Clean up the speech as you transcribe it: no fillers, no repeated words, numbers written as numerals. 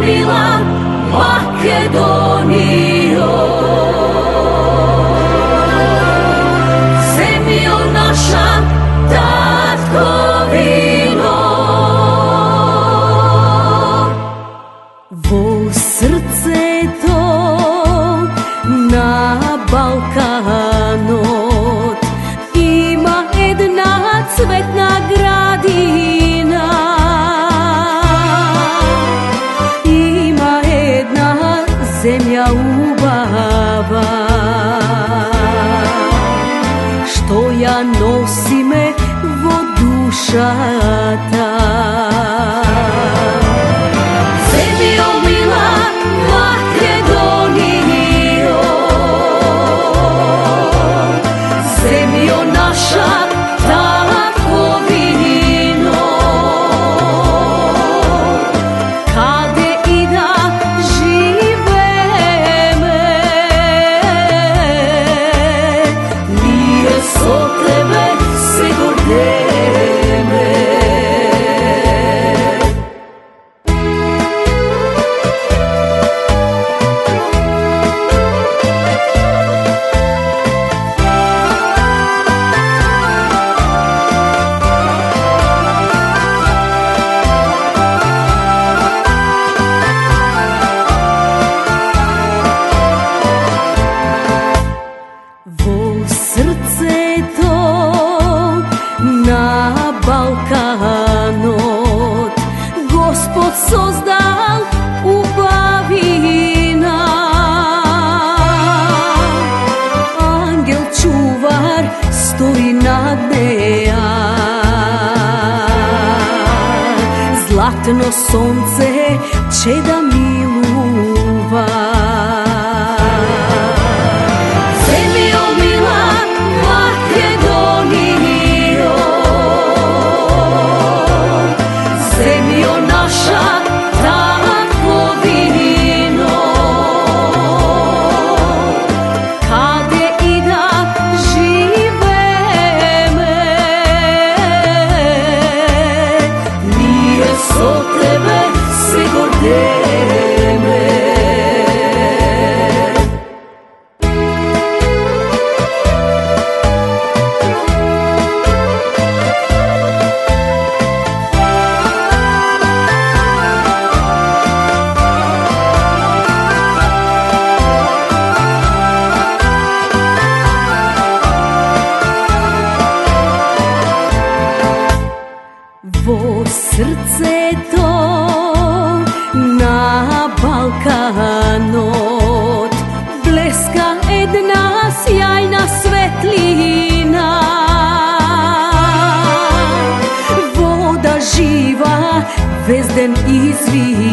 mila Makedonijo, zemljo naša tatkovino. Vo srce to na Balkanot ima jedna cvetna gradina, ima jedna zemlja ubava, što ja nosime vo dušata. Zemljo mila Makedonijo, zemljo naša tatkovino, kade i da živeme, nije so tebe se gordeme. Vo srce to na Balkanot Gospod sozdal ubavina, angel čuvar stoji nad neja, zlatno sonce će da miluva. Zemljo mila Makedonijo, zemljo naša tatkovino, kade i da živeme, nije so tebe se gordeme. Vo srce to na Balkanot bleska jedna sjajna svetlina, voda živa vezden izvira,